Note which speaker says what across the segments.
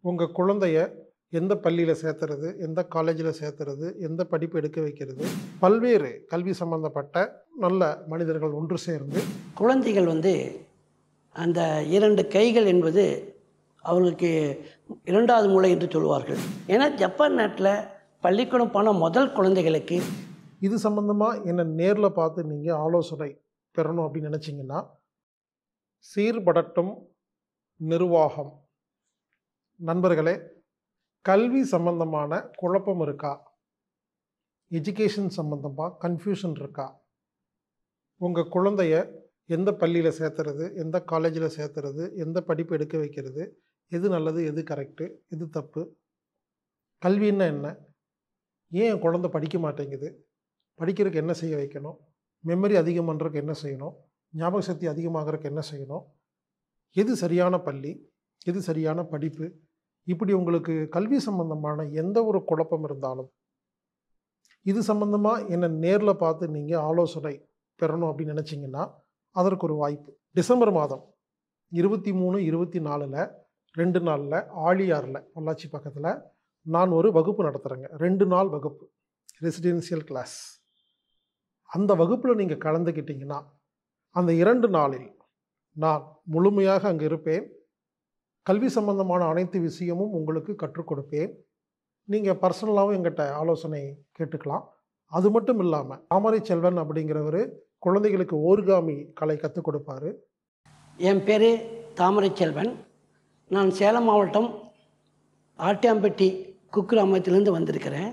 Speaker 1: உங்கள் குழந்தைய எந்த பள்ளியில் சேர்த்துறது, எந்த காலேஜில் சேர்த்துறது, எந்த படிப்பு எடுக்க வைக்கிறது, பல்வேறு கல்வி சம்பந்தப்பட்ட நல்ல மனிதர்கள் ஒன்று சேர்ந்து
Speaker 2: குழந்தைகள் அந்த இரண்டு கைகள் என்பது அவர்களுக்கு இரண்டாவது மூளை என்று சொல்வார்கள். ஏன்னா ஜப்பான் நாட்டில் பள்ளிக்கூடம் போன முதல் குழந்தைகளுக்கு
Speaker 1: இது சம்பந்தமாக என்னை நேரில் பார்த்து நீங்கள் ஆலோசனை பெறணும் அப்படின்னு நினச்சிங்கன்னா, சீர்படட்டும் நிர்வாகம் நண்பர்களே, கல்வி சம்பந்தமான குழப்பம் இருக்கா, எஜுகேஷன் சம்பந்தமாக கன்ஃபியூஷன் இருக்கா, உங்கள் குழந்தைய எந்த பள்ளியில் சேர்த்துறது, எந்த காலேஜில் சேர்த்துறது, எந்த படிப்பு எடுக்க வைக்கிறது, எது நல்லது, எது கரெக்டு, எது தப்பு, கல்வின்னா என்ன, ஏன் என் குழந்தை படிக்க மாட்டேங்குது, படிக்கிறதுக்கு என்ன செய்ய வைக்கணும், மெமரி அதிகம் பண்ணுறதுக்கு என்ன செய்யணும், ஞாபக சக்தி அதிகமாகறதுக்கு என்ன செய்யணும், எது சரியான பள்ளி, எது சரியான படிப்பு, இப்படி உங்களுக்கு கல்வி சம்பந்தமான எந்த ஒரு குழப்பம் இருந்தாலும் இது சம்பந்தமாக என்னை நேரில் பார்த்து நீங்கள் ஆலோசனை பெறணும் அப்படின்னு நினச்சிங்கன்னா, அதற்கு ஒரு வாய்ப்பு. டிசம்பர் மாதம் 23, 24 2 நாளில் ஆழியாரில் பொள்ளாச்சி பக்கத்தில் நான் ஒரு வகுப்பு நடத்துகிறேங்க. 2 நாள் வகுப்பு, ரெசிடென்சியல் கிளாஸ். அந்த வகுப்பில் நீங்கள் கலந்துக்கிட்டிங்கன்னா, அந்த 2 நாளில் நான் முழுமையாக அங்கே இருப்பேன். கல்வி சம்பந்தமான அனைத்து விஷயமும் உங்களுக்கு கற்றுக் கொடுப்பேன். நீங்கள் பர்சனலாகவும் எங்கிட்ட ஆலோசனை கேட்டுக்கலாம். அது மட்டும் இல்லாமல் தாமரை செல்வன் அப்படிங்கிறவர் குழந்தைகளுக்கு ஓர்காமி கலை கற்றுக் கொடுப்பார்.
Speaker 2: என் பேர் தாமரை செல்வன். நான் சேலம் மாவட்டம் ஆட்டியாம்பட்டி குக்கிராமத்திலேருந்து வந்திருக்கிறேன்.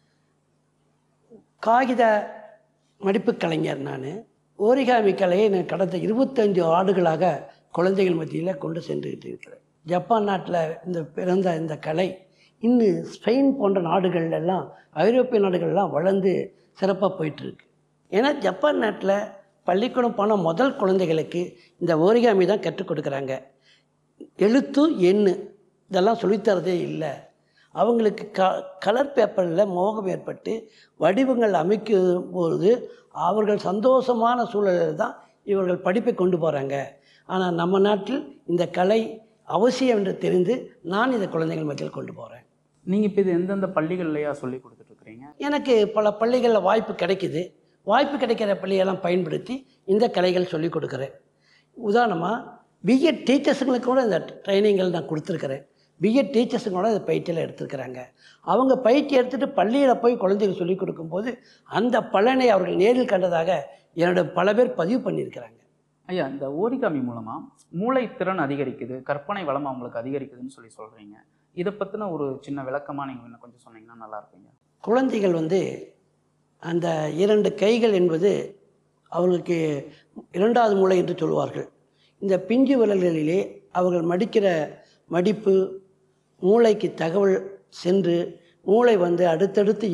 Speaker 2: காகித மடிப்பு கலைஞர். நான் ஓரிகாமி கலையை நான் கடந்த 25 ஆண்டுகளாக குழந்தைகள் மத்தியில் கொண்டு சென்றுக்கிட்டு இருக்கிறேன். ஜப்பான் நாட்டில் பிறந்த இந்த கலை இன்னும் ஸ்பெயின் போன்ற நாடுகள்லாம், ஐரோப்பிய நாடுகள்லாம் வளர்ந்து சிறப்பாக போயிட்டுருக்கு. ஏன்னா ஜப்பான் நாட்டில் பள்ளிக்கூடம் போன முதல் குழந்தைகளுக்கு இந்த ஓரிகாமி தான் கற்றுக் கொடுக்குறாங்க. எழுத்து எண்ணு இதெல்லாம் சொல்லித்தரதே இல்லை. அவங்களுக்கு கலர் பேப்பரில் மோகம் ஏற்பட்டு வடிவங்கள் அமைக்கும் போது அவர்கள் சந்தோஷமான சூழலில் தான் இவர்கள் படிப்பை கொண்டு போகிறாங்க. ஆனால் நம்ம நாட்டில் இந்த கலை அவசியம் என்று தெரிந்து நான் இந்த குழந்தைகள் மத்தியில் கொண்டு போகிறேன்.
Speaker 3: நீங்கள் இப்போ இது எந்தெந்த பள்ளிகள்லையா சொல்லி கொடுத்துட்ருக்குறீங்க?
Speaker 2: எனக்கு பல பள்ளிகளில் வாய்ப்பு கிடைக்குது. வாய்ப்பு கிடைக்கிற பள்ளியெல்லாம் பயன்படுத்தி இந்த கலைகள் சொல்லிக் கொடுக்குறேன். உதாரணமாக பிஎட் டீச்சர்ஸுங்களுக்கு கூட இந்த ட்ரைனிங்கள் நான் கொடுத்துருக்குறேன். பிஎட் டீச்சர்ஸுங்க கூட இந்த பயிற்சியில் எடுத்துருக்குறாங்க. அவங்க பயிற்சி எடுத்துகிட்டு பள்ளியில் போய் குழந்தைகள் சொல்லிக் கொடுக்கும்போது அந்த பலனை அவர்கள் நேரில் கண்டதாக என்னோட பல பேர் பதிவு பண்ணியிருக்கிறாங்க.
Speaker 3: ஐயா, இந்த ஓரிகாமி மூலமாக மூளைத்திறன் அதிகரிக்குது, கற்பனை வளம் அவங்களுக்கு அதிகரிக்குதுன்னு சொல்கிறீங்க. இதை பற்றின ஒரு சின்ன விளக்கமாக நீங்கள் இன்னும் கொஞ்சம் சொன்னீங்கன்னா நல்லா இருப்பீங்க.
Speaker 2: குழந்தைகள் அந்த இரண்டு கைகள் என்பது அவர்களுக்கு இரண்டாவது மூளை என்று சொல்வார்கள். இந்த பிஞ்சு விரல்களிலே அவர்கள் மடிக்கிற மடிப்பு மூளைக்கு தகவல் சென்று மூளை அடுத்தடுத்து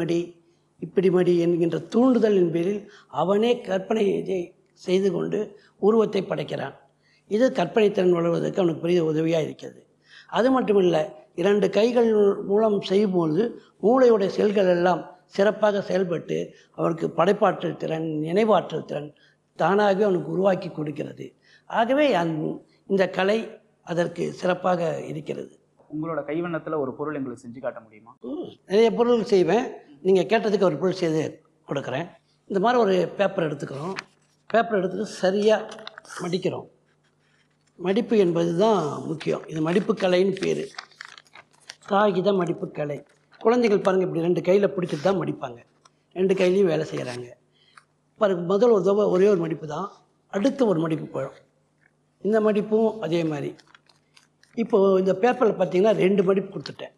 Speaker 2: இப்படி மடி என்கின்ற தூண்டுதலின் பேரில் அவனே கற்பனை செய்து கொண்டு உருவத்தை படைக்கிறான். இது கற்பனை திறன் வளர்வதற்கு அவனுக்கு பெரிய உதவியாக இருக்கிறது. அது மட்டுமில்லை, இரண்டு கைகள் மூலம் செய்யும்போது மூளையுடைய செல்கள் எல்லாம் சிறப்பாக செயல்பட்டு அவனுக்கு படைப்பாற்றல் திறன், நினைவாற்றல் திறன் தானாகவே அவனுக்கு உருவாக்கி கொடுக்கிறது. ஆகவே இந்த கலை அதற்கு சிறப்பாக இருக்கிறது.
Speaker 3: உங்களோட கைவண்ணத்தில் ஒரு பொருள் எங்களுக்கு செஞ்சு காட்ட முடியுமா?
Speaker 2: நிறைய பொருள் செய்வேன். நீங்கள் கேட்டதுக்கு ஒரு பொருள் செய்து கொடுக்குறேன். இந்த மாதிரி ஒரு பேப்பர் எடுத்துக்கிறோம். பேப்பர் எடுத்துகிட்டு சரியாக மடிக்கிறோம். மடிப்பு என்பது தான் முக்கியம். இது மடிப்பு கலைன்னு பேர். காகித மடிப்பு கலை. குழந்தைகள் பாருங்கள், இப்படி 2 கையில் பிடிச்சிட்டு தான் மடிப்பாங்க. 2 கையிலையும் வேலை செய்கிறாங்க. பாருங்கள், முதல் ஒரு தடவை ஒரே ஒரு மடிப்பு தான், அடுத்து ஒரு மடிப்பு போயிடும். இந்த மடிப்பும் அதே மாதிரி. இப்போது இந்த பேப்பரில் பார்த்திங்கன்னா 2 மடிப்பு கொடுத்துட்டேன்.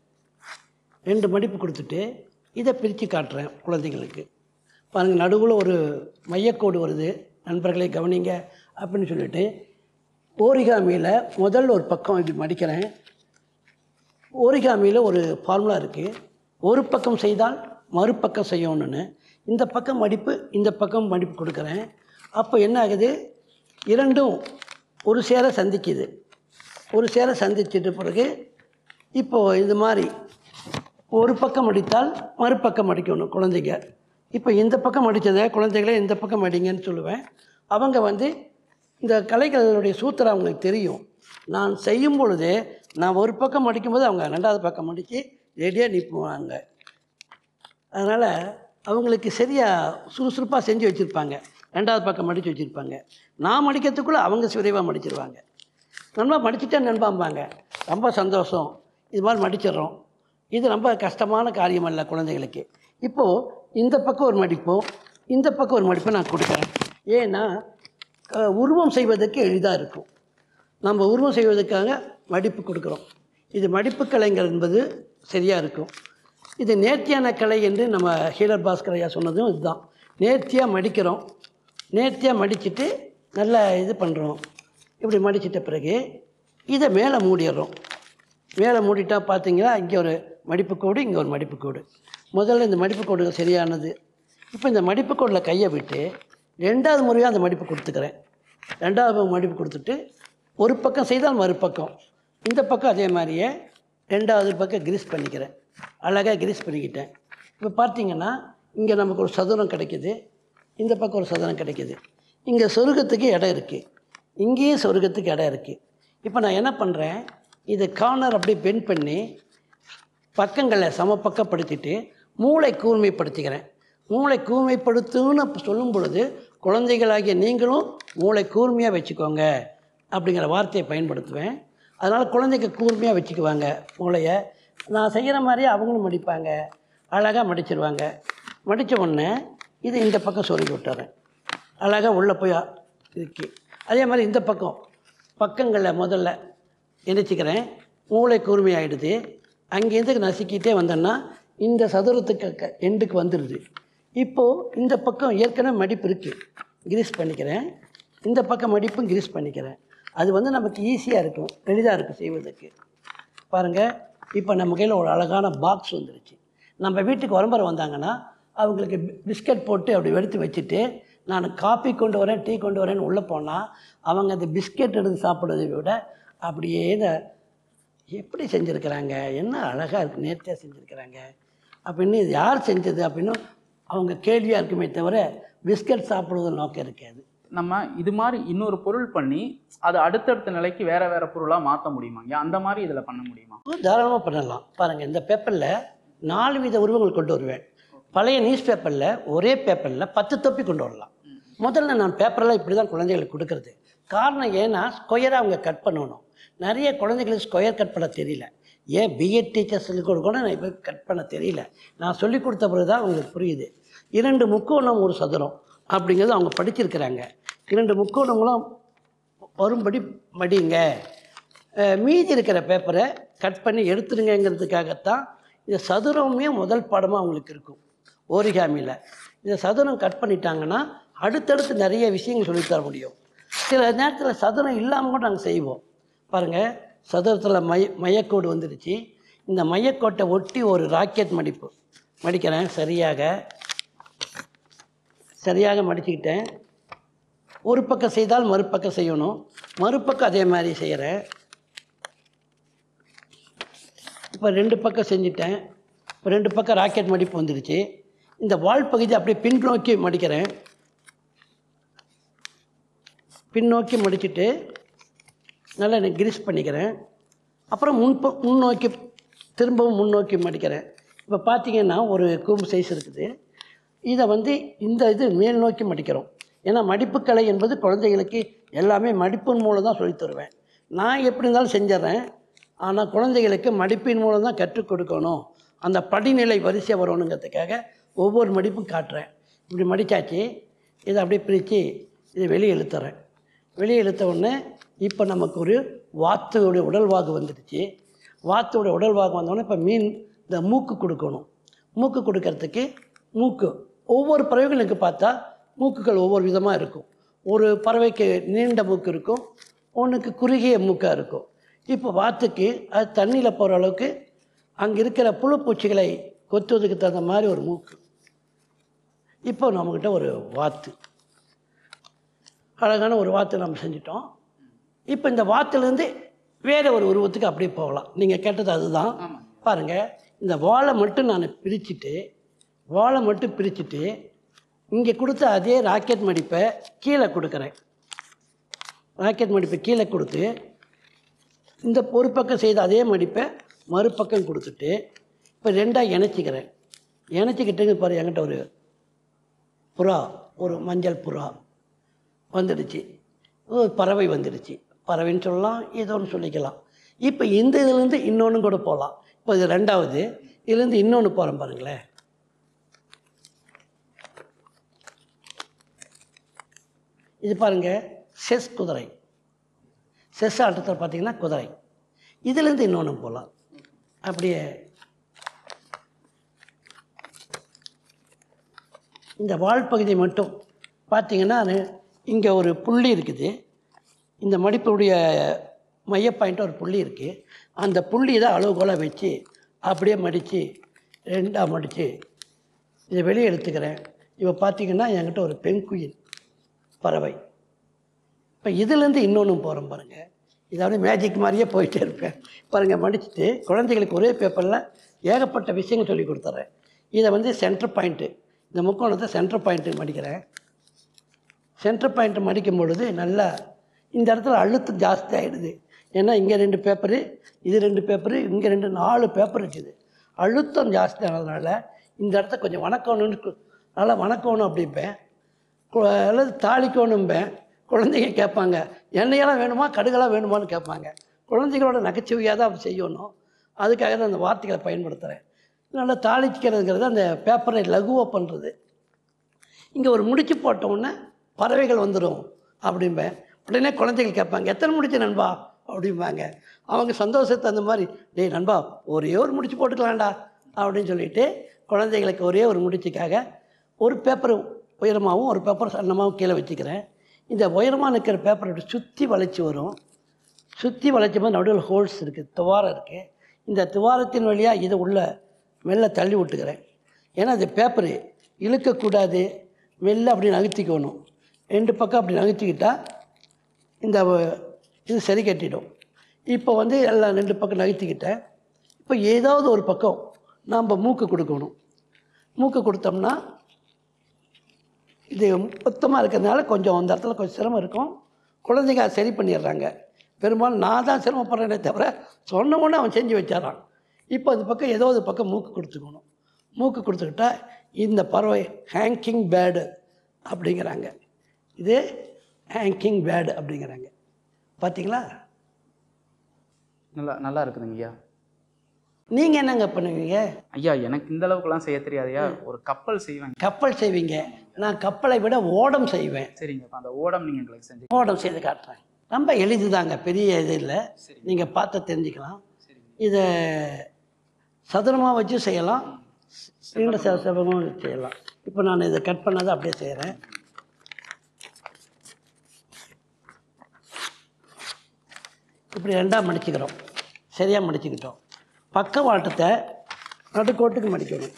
Speaker 2: 2 மடிப்பு கொடுத்துட்டு இதை பிரித்து காட்டுறேன் குழந்தைங்களுக்கு. பாருங்கள், நடுவில் ஒரு மையக்கோடு வருது, நண்பர்களை கவனிங்க அப்படின்னு சொல்லிட்டு ஓரிகாமியில் முதல் ஒரு பக்கம் இப்படி மடிக்கிறேன். ஓரிகாமியில் ஒரு ஃபார்முலா இருக்குது. ஒரு பக்கம் செய்தால் மறுபக்கம் செய்யணும்னு. இந்த பக்கம் மடிப்பு, இந்த பக்கம் மடிப்பு கொடுக்குறேன். அப்போ என்ன ஆகுது, இரண்டும் ஒரு சேர சந்திக்குது. ஒரு சேர சந்திச்சிட்ட பிறகு இப்போது இது மாதிரி ஒரு பக்கம் மடித்தால் மறுபக்கம் மடிக்கணும் குழந்தைங்க. இப்போ இந்த பக்கம் மடித்ததை குழந்தைகளை இந்த பக்கம் மடிங்கன்னு சொல்லுவேன். அவங்க இந்த கலைகளுடைய சூத்திரம் அவங்களுக்கு தெரியும். நான் செய்யும் பொழுது நான் ஒரு பக்கம் மடிக்கும்போது அவங்க 2வது பக்கம் மடித்து ரெடியாக நிற்புவாங்க. அதனால் அவங்களுக்கு சரியாக சுறுசுறுப்பாக செஞ்சு வச்சுருப்பாங்க. 2வது பக்கம் மடித்து வச்சுருப்பாங்க. நான் மடிக்கிறதுக்குள்ளே அவங்க விரைவாக மடிச்சிருவாங்க. நண்பா மடிச்சிட்டேன் நண்பாம்பாங்க. ரொம்ப சந்தோஷம், இது மாதிரி மடிச்சிடுறோம். இது ரொம்ப கஷ்டமான காரியம் அல்ல குழந்தைகளுக்கு. இப்போது இந்த பக்கம் ஒரு மடிப்பும் இந்த பக்கம் ஒரு மடிப்பும் நான் கொடுக்குறேன். ஏன்னா உருவம் செய்வதற்கு எளிதாக இருக்கும். நம்ம உருவம் செய்வதற்காக மடிப்பு கொடுக்குறோம். இது மடிப்பு கலைங்கள் என்பது சரியாக இருக்கும். இது நேர்த்தியான கலை என்று நம்ம ஹீலர் பாஸ்கர் ஐயா சொன்னதும் இதுதான். நேர்த்தியாக மடிக்கிறோம். நேர்த்தியாக மடிச்சுட்டு நல்லா இது பண்ணுறோம். இப்படி மடிச்சிட்ட பிறகு இதை மேலே மூடிடுறோம். மேலே மூடிட்டா பார்த்தீங்கன்னா இங்கே ஒரு மடிப்பு கோடு, இங்கே ஒரு மடிப்பு கோடு. முதல்ல இந்த மடிப்பு கோடு சரியானது. இப்போ இந்த மடிப்பு கோடில் கையை விட்டு 2வது முறையாக அந்த மடிப்பு கொடுத்துக்கிறேன். 2வது மடிப்பு கொடுத்துட்டு ஒரு பக்கம் செய்தால் மறுபக்கம், இந்த பக்கம் அதே மாதிரியே 2வது பக்கம் கிரீஸ் பண்ணிக்கிறேன். அழகாக கிரீஸ் பண்ணிக்கிட்டேன். இப்போ பார்த்தீங்கன்னா இங்கே நமக்கு ஒரு சதுரம் கிடைக்கிது, இந்த பக்கம் ஒரு சதுரம் கிடைக்கிது. இங்கே சொருகத்துக்கு இடம் இருக்குது, இங்கேயும் சொருகத்துக்கு இடம் இருக்குது. இப்போ நான் என்ன பண்ணுறேன், இது கார்னர் அப்படியே பெண்ட் பண்ணி பக்கங்களை சமப்பக்கப்படுத்திட்டு மூளை கூர்மைப்படுத்திக்கிறேன். மூளை கூர்மைப்படுத்துன்னு சொல்லும் பொழுது குழந்தைகளாகிய நீங்களும் மூளை கூர்மையாக வச்சுக்கோங்க அப்படிங்கிற வார்த்தையை பயன்படுத்துவேன். அதனால் குழந்தைக்கு கூர்மையாக வச்சுக்குவாங்க மூளையை. நான் செய்கிற மாதிரியே அவங்களும் மடிப்பாங்க, அழகாக மடிச்சிருவாங்க. மடித்த உடனே இது இந்த பக்கம் சொருகி விட்டுறேன். அழகாக உள்ளே போய் இருக்கு. அதே மாதிரி இந்த பக்கங்களில் முதல்ல இணைச்சிக்கிறேன். மூளை கூர்மையாகிடுது. அங்கேருந்து நசுக்கிட்டே வந்தேன்னா இந்த சதுரத்துக்கு எண்டுக்கு வந்துடுது. இப்போது இந்த பக்கம் ஏற்கனவே மடிப்பு இருக்குது, கிரீஸ் பண்ணிக்கிறேன். இந்த பக்கம் மடிப்பும் கிரீஸ் பண்ணிக்கிறேன். அது நமக்கு ஈஸியாக இருக்கும், எளிதாக இருக்கும் செய்வதற்கு. பாருங்கள், இப்போ நம்ம கையில் ஒரு அழகான பாக்ஸ் வந்துருச்சு. நம்ம வீட்டுக்கு உறம்பரை வந்தாங்கன்னா அவங்களுக்கு பிஸ்கட் போட்டு அப்படி எடுத்து வச்சுட்டு நான் காஃபி கொண்டு வரேன், டீ கொண்டு வரேன்னு உள்ளே போனால் அவங்க அந்த பிஸ்கெட் எடுத்து சாப்பிட்றதை விட அப்படியே எப்படி செஞ்சுருக்கிறாங்க, என்ன அழகாக இருக்குது, நேர்த்தியாக செஞ்சுருக்கிறாங்க அப்படின்னு, இது யார் செஞ்சது அப்படின்னு அவங்க கேள்வியாக இருக்குமே தவிர பிஸ்கட் சாப்பிடுவது நோக்கம் இருக்காது.
Speaker 3: நம்ம இது மாதிரி இன்னொரு பொருள் பண்ணி அது அடுத்தடுத்த நிலைக்கு வேறு வேறு பொருளாக மாற்ற முடியுமா? அந்த மாதிரி இதில் பண்ண முடியுமா?
Speaker 2: தாராளமாக பண்ணலாம். பாருங்கள், இந்த பேப்பரில் 4 வித உருவங்கள் கொண்டு வருவேன். பழைய நியூஸ் பேப்பரில் ஒரே பேப்பரில் 10 தொப்பி கொண்டு வரலாம். முதல்ல நான் பேப்பரெல்லாம் இப்படி தான் குழந்தைகளுக்கு கொடுக்குறது. காரணம் ஏன்னா ஸ்கொயராக அவங்க கட் பண்ணணும். நிறைய குழந்தைகளுக்கு ஸ்கொயர் கட் பண்ண தெரியல. ஏன் பிஎட் டீச்சர்ஸுக்கு கூட நான் இப்போ கட் பண்ண தெரியல. நான் சொல்லி கொடுத்த பிறகு தான் அவங்களுக்கு புரியுது. 2 முக்கோணம் ஒரு சதுரம் அப்படிங்கிறது அவங்க படிச்சிருக்கிறாங்க. 2 முக்கோணங்களும் வரும்படி மடிங்க. மீதி இருக்கிற பேப்பரை கட் பண்ணி எடுத்துருங்கிறதுக்காகத்தான் இந்த சதுரமே முதல் பாடமாக அவங்களுக்கு இருக்கும் ஓரிகாமியில். இந்த சதுரம் கட் பண்ணிட்டாங்கன்னா அடுத்தடுத்து நிறைய விஷயங்கள் சொல்லித்தர முடியும். சில நேரத்தில் சதுரம் இல்லாமல் கூட நாங்கள் செய்வோம். பாருங்கள், சதுரத்தில் மையக்கோடு வந்துடுச்சு. இந்த மையக்கோட்டை ஒட்டி ஒரு ராக்கெட் மடிப்பு மடிக்கிறேன். சரியாக மடிச்சுக்கிட்டேன். ஒரு பக்கம் செய்தால் மறுபக்கம் செய்யணும், மறுபக்கம் அதே மாதிரி செய்கிறேன். இப்போ 2 பக்கம் செஞ்சுட்டேன். இப்போ 2 பக்கம் ராக்கெட் மடிப்பு வந்துடுச்சு. இந்த வால் பகுதி அப்படியே பின்னோக்கி மடிக்கிறேன். பின்னோக்கி மடிச்சுட்டு நல்லா எனக்கு கிரீஸ் பண்ணிக்கிறேன். அப்புறம் முன்னோக்கி திரும்பவும் முன்னோக்கி மடிக்கிறேன். இப்போ பார்த்தீங்கன்னா ஒரு கூம்பு சைஸ் இருக்குது. இதை இந்த இது மேல் நோக்கி மடிக்கிறோம். ஏன்னா மடிப்புக்கலை என்பது குழந்தைகளுக்கு எல்லாமே மடிப்பின் மூலம் தான் சொல்லித் தருவேன். நான் எப்படி இருந்தாலும் செஞ்சிட்றேன். ஆனால் குழந்தைகளுக்கு மடிப்பின் மூலம் தான் கற்றுக் கொடுக்கணும், அந்த படிநிலை வரிசையாக வரணுங்கிறதுக்காக ஒவ்வொரு மடிப்பும் காட்டுறேன். இப்படி மடித்தாச்சு. இதை அப்படியே பிரித்து இதை வெளியே இழுத்துறேன். வெளியே இழுத்த உடனே இப்போ நமக்கு ஒரு வாத்துடைய உடல்வாகு வந்துடுச்சு. வாத்துடைய உடல்வாகு வந்தோடனே இப்போ இந்த மூக்கு கொடுக்கணும். மூக்கு கொடுக்கறதுக்கு ஒவ்வொரு பறவைகளுக்கு பார்த்தா மூக்குகள் ஒவ்வொரு விதமாக இருக்கும். ஒரு பறவைக்கு நீண்ட மூக்கு இருக்கும், ஒன்றுக்கு குறுகிய மூக்காக இருக்கும். இப்போ வாத்துக்கு அது தண்ணியில் போகிற அளவுக்கு அங்கே இருக்கிற புழு பூச்சிகளை கொத்துவதுக்கு தகுந்த மாதிரி ஒரு மூக்கு. இப்போ நம்மக்கிட்ட ஒரு வாத்து, அழகான ஒரு வாத்து நம்ம செஞ்சிட்டோம். இப்போ இந்த வாத்துலேருந்து வேறு ஒரு உருவத்துக்கு அப்படியே போகலாம். நீங்கள் கேட்டது அதுதான். பாருங்கள், இந்த வாழை மட்டும் நான் பிரிச்சுட்டு இங்கே கொடுத்த அதே ராக்கெட் மடிப்பை கீழே கொடுக்குறேன். ராக்கெட் மடிப்பை கீழே கொடுத்து இந்த ஒரு பக்கம் செய்த அதே மடிப்பை மறுபக்கம் கொடுத்துட்டு இப்போ ரெண்டாக இணைச்சிக்கிறேன். இணைச்சிக்கிட்டுங்க பாரு, என்கிட்ட ஒரு புறா, ஒரு மஞ்சள் புறா வந்துடுச்சு, ஒரு பறவை வந்துடுச்சு. பறவைன்னு சொல்லலாம், ஏதோ ஒன்று சொல்லிக்கலாம். இப்போ இந்த இதுலேருந்து இன்னொன்று கூட போகலாம். இப்போ இது ரெண்டாவது, இதுலேருந்து இன்னொன்று போகிறோம் பாருங்களேன். இது பாருங்கள், செஸ் குதிரை. செஸ் ஆட்டத்தில் பார்த்தீங்கன்னா குதிரை. இதுலேருந்து இன்னொன்று போகலாம். அப்படியே இந்த வால் பகுதி மட்டும் பார்த்தீங்கன்னா இங்கே ஒரு புள்ளி இருக்குது. இந்த மடிப்புடைய மைய பாயிண்ட்டாக ஒரு புள்ளி இருக்குது. அந்த புள்ளி தான் அளவுகோலாக வச்சு அப்படியே மடித்து ரெண்டாக மடித்து இதை வெளியே எடுத்துக்கிறேன். இப்போ பார்த்தீங்கன்னா என்கிட்ட ஒரு பெங்குயின் பறவை. இப்போ இதுலேருந்து இன்னொன்று போகிறோம் பாருங்கள். இதை அப்படியே மேஜிக் மாதிரியே போயிட்டே இருப்பேன் பாருங்கள். மடிச்சுட்டு குழந்தைகளுக்கு ஒரே பேப்பரில் ஏகப்பட்ட விஷயங்கள் சொல்லி கொடுத்துட்றேன். இதை சென்டர் பாயிண்ட்டு, இந்த முக்கோணத்தை சென்டர் பாயிண்ட்டு மடிக்கிறேன். சென்டர் பாயிண்ட்டு மடிக்கும் பொழுது நல்லா இந்த இடத்துல அழுத்தம் ஜாஸ்தி ஆகிடுது. ஏன்னா இங்கே 2 பேப்பரு, இது 2 பேப்பரு, இங்கே 4 பேப்பர் இருக்குது. அழுத்தம் ஜாஸ்தி ஆனதுனால இந்த இடத்த கொஞ்சம் வணக்கணும்னு நல்லா வணக்கணும் அப்படிம்பேன், அல்லது தாளிக்கணும்பேன். குழந்தைங்க கேட்பாங்க, எண்ணெயெல்லாம் வேணுமா கடுகெல்லாம் வேணுமான்னு கேட்பாங்க. குழந்தைகளோட நகைச்சுவையாக தான் அப்படி செய்யணும். அதுக்காக தான் அந்த வார்த்தைகளை பயன்படுத்துகிறேன். நல்லா தாளிக்கிறதுங்கிறது அந்த பேப்பரை லகுவாக பண்ணுறது. இங்கே ஒரு முடிச்சு போட்டோன்னே பறவைகள் வந்துடும் அப்படிம்பேன். உடனே குழந்தைகள் கேட்பாங்க, எத்தனை முடிச்சு நண்பா அப்படிம்பாங்க. அவங்க சந்தோஷத்தை அந்த மாதிரி, டேய் நண்பா ஒரே ஒரு முடிச்சு போட்டுக்கலாம்டா அப்படின்னு சொல்லிவிட்டு குழந்தைகளுக்கு ஒரே ஒரு முடிச்சுக்காக ஒரு பேப்பர் உயரமாகவும் ஒரு பேப்பர் சன்னமாகவும் கீழே வச்சுக்கிறேன். இந்த உயரமாக நிற்கிற பேப்பரை இப்படி சுற்றி வளைச்சி வரும். சுற்றி வளைச்ச போது நடுவில் ஹோல்ஸ் இருக்குது, துவாரம் இருக்குது. இந்த துவாரத்தின் வழியாக இதை உள்ள மெல்ல தள்ளி விட்டுக்கிறேன். ஏன்னா அது பேப்பரு இழுக்கக்கூடாது, மெல்ல அப்படி நகர்த்திக்கணும். 2 பக்கம் அப்படி நகர்த்திக்கிட்டால் இந்த இது சரி கட்டிடும். இப்போ எல்லாம் 2 பக்கம் நகர்த்திக்கிட்டேன். இப்போ ஏதாவது ஒரு பக்கம் நாம் மூக்கு கொடுக்கணும். மூக்கு கொடுத்தோம்னா இது மொத்தமாக இருக்கிறதுனால கொஞ்சம் அந்த இடத்துல கொஞ்சம் சிரமம் இருக்கும். குழந்தைங்க அதை சரி பண்ணிடுறாங்க. பெரும்பாலும் நான் தான் சிரமப்படுறேனே தவிர சொன்ன உடனே அவன் செஞ்சு வச்சிடறான். இப்போ அது பக்கம் ஏதோ ஒரு பக்கம் மூக்கு கொடுத்துக்கணும். மூக்கு கொடுத்துக்கிட்டா இந்த பறவை ஹேங்கிங் பேர்டு அப்படிங்கிறாங்க. இது ஹேங்கிங் பேர்டு அப்படிங்கிறாங்க. பார்த்தீங்களா?
Speaker 3: நல்லா இருக்குதுங்க ஐயா.
Speaker 2: நீங்கள் என்னங்க பண்ணுவீங்க?
Speaker 3: ஐயா எனக்கு இந்த அளவுக்குலாம் செய்ய தெரியாதையா. ஒரு கப்பல் செய்வேன்.
Speaker 2: கப்பல் செய்வீங்க? நான் கப்பலை விட ஓடம் செய்வேன்.
Speaker 3: சரிங்க, அந்த ஓடம் நீங்கள் எங்களுக்கு செஞ்சு
Speaker 2: ஓடம் செய்து காட்டுறேன். ரொம்ப எளிது தாங்க, பெரிய இது இல்லை. நீங்கள் பார்த்து தெரிஞ்சுக்கலாம். இதை சதுரமாக வச்சு செய்யலாம், நீண்ட செவகமாக செய்யலாம். இப்போ நான் இதை கட் பண்ணதை அப்படியே செய்கிறேன். இப்படி 2ஆக மடிச்சுக்கிறோம். சரியாக மடிச்சுக்கிட்டோம். பக்க வாட்டத்தை நடுக்கோட்டுக்கு மடிக்கணும்.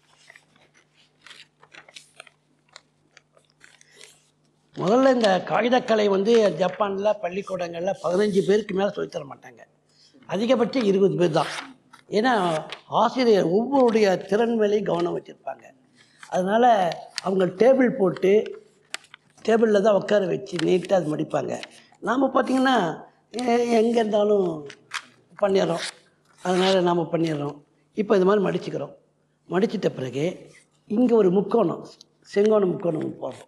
Speaker 2: முதல்ல இந்த காகிதக்கலை ஜப்பானில் பள்ளிக்கூடங்களில் 15 பேருக்கு மேலே சொல்லித்தர மாட்டாங்க. அதிகபட்சம் 20 பேர் தான். ஏன்னா ஆசிரியர் ஒவ்வொருடைய திறன் மேலேயும் கவனம் வச்சுருப்பாங்க. அதனால் அவங்க டேபிள் போட்டு டேபிளில் தான் உட்கார வச்சு நீட்டாக அது மடிப்பாங்க. நாம் பார்த்திங்கன்னா எங்கே இருந்தாலும் பண்ணிடுறோம். அதனால் நாம் பண்ணிடுறோம். இப்போ இது மாதிரி மடிச்சுக்கிறோம். மடிச்சிட்ட பிறகு இங்கே ஒரு முக்கோணம், செங்கோண முக்கோணம் போடுறோம்.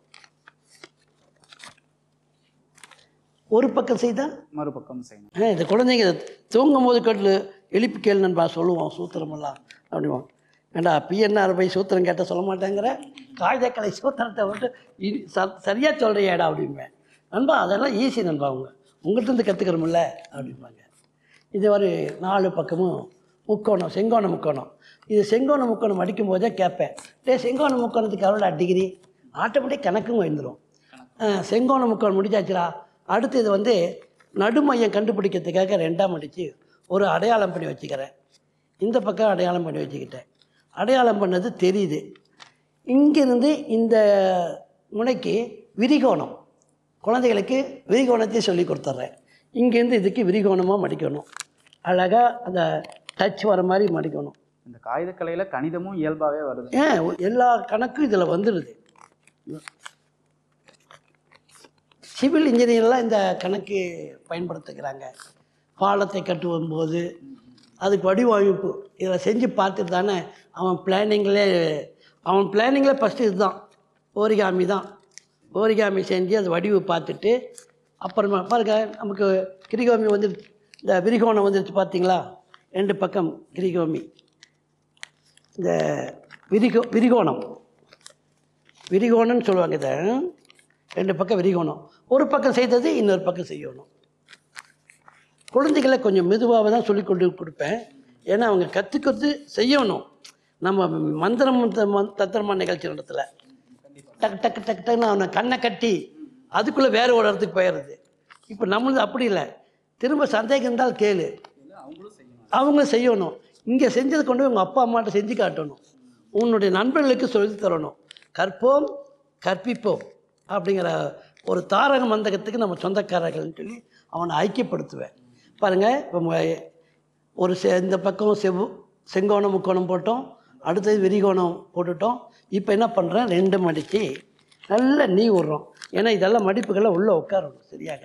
Speaker 2: ஒரு பக்கம் செய்தால்
Speaker 3: மறுபக்கம் செய்யணும்.
Speaker 2: இந்த குழந்தைங்க தூங்கும் போது கட்டில் எழுப்பி கேள் நண்பா சொல்லுவோம் சூத்திரமெல்லாம் அப்படிவோம். ஏண்டா பிஎன்ஆர் போய் சூத்திரம் கேட்டால் சொல்ல மாட்டேங்கிற, காகிதக்கலை சூத்திரத்தை சரியாக சொல்கிறியாடா அப்படிம்பேன். நண்பா அதெல்லாம் ஈஸி நண்பா, உங்கள்கிட்ட கற்றுக்கிறோமில்ல அப்படிம்பாங்க. இது ஒரு 4 பக்கமும் முக்கோணம், செங்கோண முக்கோணம். இது செங்கோண முக்கோணம் அடிக்கும் போதே கேட்பேன், செங்கோண முக்கோணத்துக்கு எவ்வளோ டிகிரி, ஆட்டோமேட்டிக் கணக்கும் வந்துடும். செங்கோண முக்கோணம் முடிச்சாச்சுரா. அடுத்து இது நடுமையம் கண்டுபிடிக்கிறதுக்காக 2ஆக மடித்து ஒரு அடையாளம் பண்ணி வச்சுக்கிறேன். இந்த பக்கம் அடையாளம் பண்ணி வச்சுக்கிட்டேன். அடையாளம் பண்ணது தெரியுது. இங்கிருந்து இந்த முனைக்கு விரிகோணம், குழந்தைகளுக்கு விரிகோணத்தையும் சொல்லி கொடுத்துட்றேன். இங்கேருந்து இதுக்கு விரிகோணமாக மடிக்கணும். அழகாக அந்த டச் வர மாதிரி மடிக்கணும்.
Speaker 3: இந்த காகிதக்கலையில் கணிதமும் இயல்பாகவே வருது.
Speaker 2: எல்லா கணக்கும் இதில் வந்துடுது. சிவில் இன்ஜினியர்லாம் இந்த கணக்கு பயன்படுத்துகிறாங்க. பாலத்தை கட்டுவும் போது அதுக்கு வடிவமைப்பு இதில் செஞ்சு பார்த்துட்டு தானே அவன் பிளானிங்கில் ஃபஸ்ட்டு இதுதான் ஓரிகாமி தான். ஓரிகாமி செஞ்சு அது வடிவு பார்த்துட்டு அப்புறமா பாருங்க நமக்கு கிரிகோமி வந்துடுச்சு, இந்த விரிகோணம் வந்துடுச்சு பார்த்தீங்களா, 2 பக்கம் கிரிகோமி. இந்த விரிகோணம்னு சொல்லுவாங்க. இதை 2 பக்கம் விரிகோணம், ஒரு பக்கம் செய்தது இன்னொரு பக்கம் செய்யணும். குழந்தைகளை கொஞ்சம் மெதுவாக தான் சொல்லி கொடுப்பேன். ஏன்னா அவங்க கற்றுக்கிறது செய்யணும். நம்ம மந்திரம் தத்திரமா நிகழ்ச்சி இடத்துல டக்கு டக்கு டக்கு டக்குன்னு அவனை கண்ணை கட்டி அதுக்குள்ளே வேறு ஒரு இடத்துக்கு போயிடுறது. இப்போ நம்மளது அப்படி இல்லை, திரும்ப சந்தேகம் இருந்தால் கேளு, அவங்க செய்யணும். இங்கே செஞ்சது கொண்டு உங்கள் அப்பா அம்மாட்ட செஞ்சு காட்டணும், உன்னுடைய நண்பர்களுக்கு சொல்லி தரணும். கற்போம் கற்பிப்போம் அப்படிங்கிற ஒரு தாரக மந்தகத்துக்கு நம்ம சொந்தக்காரர்கள்னு சொல்லி அவனை ஐக்கியப்படுத்துவேன். பாருங்கள், இப்போ இந்த பக்கம் செங்கோணம் முக்கோணம் போட்டோம், அடுத்தது விரிகோணம் போட்டுட்டோம். இப்போ என்ன பண்ணுறேன், 2 மடித்து நல்லா நீ விட்றோம். ஏன்னா இதெல்லாம் மடிப்புகள்லாம் உள்ளே உட்காரணும் சரியாக.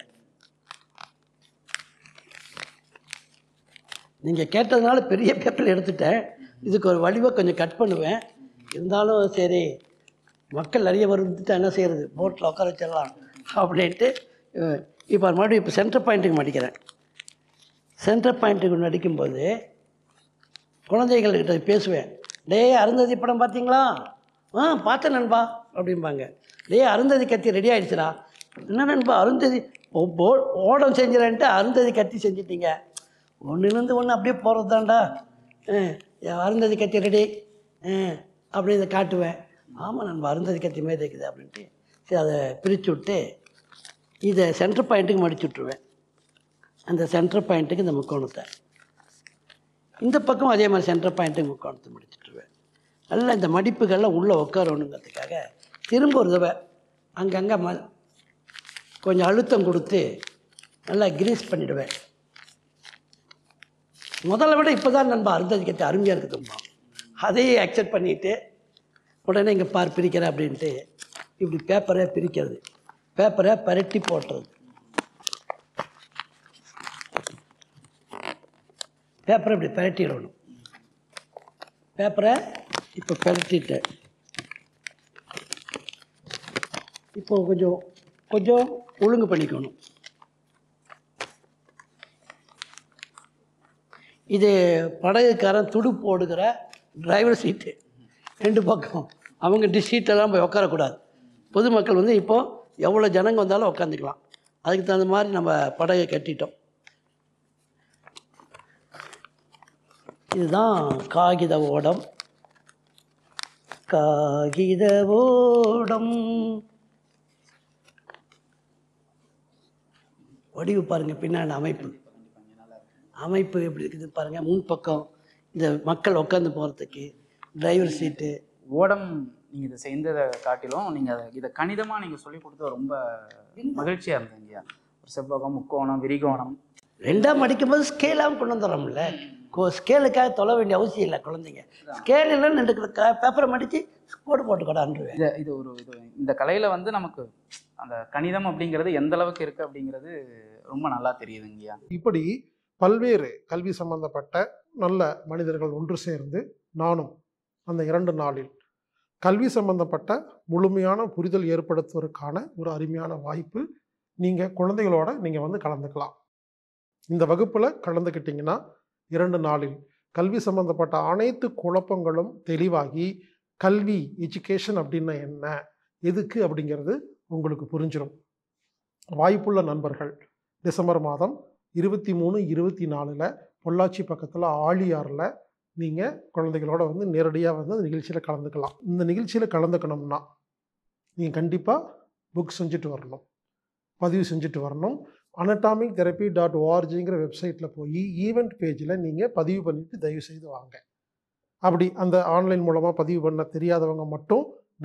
Speaker 2: நீங்கள் கேட்டதுனால பெரிய பேப்பரில் எடுத்துட்டேன். இதுக்கு ஒரு வடிவை கொஞ்சம் கட் பண்ணுவேன். இருந்தாலும் சரி, மக்கள் நிறைய வந்துட்டு என்ன செய்கிறது, போட்டில் உட்கார வச்சிடலாம் அப்படின்ட்டு இப்போ மறுபடியும் இப்போ சென்டர் பாயிண்ட்டுக்கு மடிக்கிறேன். சென்டர் பாயிண்ட்டுக்கு நடிக்கும்போது குழந்தைகள்கிட்ட பேசுவேன். அருந்ததி படம் பார்த்தீங்களா? பார்த்தேன் நண்பா அப்படிம்பாங்க. அருந்ததி கத்தி ரெடி ஆகிடுச்சுடா. என்ன நண்பா அருந்ததி ஓடம் செஞ்சிடன்ட்டு அருந்ததி கத்தி செஞ்சிட்டீங்க, ஒன்றுலேருந்து ஒன்று அப்படியே போகிறது தான்டா. அருந்ததி கத்தி ரெடி அப்படி இதை காட்டுவேன். ஆமாம் நண்பா அருந்ததி கத்தி மேலே இருக்குது அப்படின்ட்டு சரி அதை பிரித்து விட்டு இதை சென்டர் பாயிண்ட்டுக்கு மடிச்சு விட்ருவேன். அந்த சென்டர் பாயிண்ட்டுக்கு இந்த முக்கோணத்தை, இந்த பக்கம் அதே மாதிரி சென்டர் பாயிண்ட்டுக்கு முக்கோணத்தை முடிச்சுட்ருவேன். நல்லா இந்த மடிப்புகள்லாம் உள்ளே உட்காரணுங்கிறதுக்காக திரும்ப ஒரு தடவை அங்கங்கே கொஞ்சம் அழுத்தம் கொடுத்து நல்லா கிரீஸ் பண்ணிவிடுவேன். முதல்ல விட இப்போ தான் நண்பா அருந்ததி கத்தி அருமையாக இருக்குதும்மா, அதையே அக்செப்ட் பண்ணிவிட்டு உடனே இங்கே பிரிக்கிறேன் அப்படின்ட்டு இப்படி பேப்பரை பிரிக்கிறது, பேப்பரை பரட்டி போட்டுறது. பேப்பரை இப்படி பரட்டிடணும். பேப்பரை இப்போ பரட்டிட்டேன். இப்போ கொஞ்சம் ஒழுங்கு பண்ணிக்கணும். இது படகுக்காரன் துடு போடுகிற டிரைவர் சீட்டு 2 பக்கம். அவங்க சீட்டெல்லாம் போய் உட்காரக்கூடாது. பொதுமக்கள் வந்து இப்போது எவ்வளோ ஜனங்க வந்தாலும் உட்காந்துக்கலாம். அதுக்கு தகுந்த மாதிரி நம்ம படகை கட்டிட்டோம். இதுதான் காகித ஓடம். காகித ஓடம் வடிவு பாருங்கள், பின்னாடி அமைப்பு எப்படி இருக்குது பாருங்கள். முன்பக்கம் இந்த மக்கள் உட்காந்து போகிறதுக்கு டிரைவர் சீட்டு.
Speaker 3: ஓடம் நீங்கள் இதை செய்ததை காட்டிலும் நீங்கள் இதை கணிதமாக நீங்கள் சொல்லி கொடுத்தது ரொம்ப மகிழ்ச்சியாக இருந்தீங்க. ஒரு செவ்வகம், முக்கோணம், விரிகோணம்
Speaker 2: 2ஆக மடிக்கும்போது ஸ்கேலாகவும் கொண்டு வந்துடுறோம்ல. ஸ்கேலுக்காக தொலை வேண்டிய அவசியம் இல்லை. குழந்தைங்க ஸ்கேல் இல்லைன்னு 2 பேப்பரை மடித்து கோடு போட்டுக்கூடாதுருவேன்.
Speaker 3: இது இந்த கலையில் வந்து நமக்கு அந்த கணிதம் அப்படிங்கிறது எந்த அளவுக்கு இருக்குது அப்படிங்கிறது ரொம்ப நல்லா தெரியுதுங்கய்யா.
Speaker 1: இப்படி பல்வேறு கல்வி சம்பந்தப்பட்ட நல்ல மனிதர்கள் ஒன்று சேர்ந்து நானும் அந்த 2 நாளில் கல்வி சம்பந்தப்பட்ட முழுமையான புரிதல் ஏற்படுத்துவதற்கான ஒரு அருமையான வாய்ப்பு. நீங்கள் குழந்தைகளோட நீங்கள் வந்து கலந்துக்கலாம். இந்த வகுப்பில் கலந்துக்கிட்டிங்கன்னா 2 நாளில் கல்வி சம்பந்தப்பட்ட அனைத்து குழப்பங்களும் தெளிவாகி கல்வி எஜுகேஷன் அப்படின்னா என்ன, எதுக்கு அப்படிங்கிறது உங்களுக்கு புரிஞ்சிடும். வாய்ப்புள்ள நண்பர்கள் டிசம்பர் மாதம் 23, 24 பொள்ளாச்சி பக்கத்தில் ஆழியாரில் நீங்கள் குழந்தைகளோட வந்து நேரடியாக வந்து அந்த நிகழ்ச்சியில் கலந்துக்கலாம். இந்த நிகழ்ச்சியில் கலந்துக்கணும்னா நீங்கள் கண்டிப்பாக புக் செஞ்சுட்டு வரணும், பதிவு செஞ்சுட்டு வரணும். anatomictherapy.orgங்கிற வெப்சைட்டில் போய் ஈவெண்ட் பேஜில் நீங்கள் பதிவு பண்ணிவிட்டு தயவு செய்து வாங்க. அப்படி அந்த ஆன்லைன் மூலமாக பதிவு பண்ண தெரியாதவங்க மட்டும்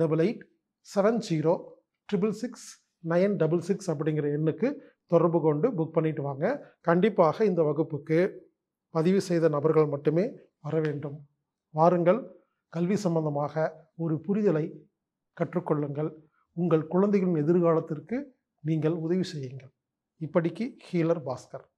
Speaker 1: 8870666966 அப்படிங்கிற எண்ணுக்கு தொடர்பு கொண்டு புக் பண்ணிட்டு வாங்க. கண்டிப்பாக இந்த வகுப்புக்கு பதிவு செய்த நபர்கள் மட்டுமே வர வேண்டும். வாருங்கள், கல்வி சம்பந்தமாக ஒரு புரிதலை கற்றுக்கொள்ளுங்கள். உங்கள் குழந்தைகளின் எதிர்காலத்திற்கு நீங்கள் உதவி செய்யுங்கள். இப்படிக்கு ஹீலர் பாஸ்கர்.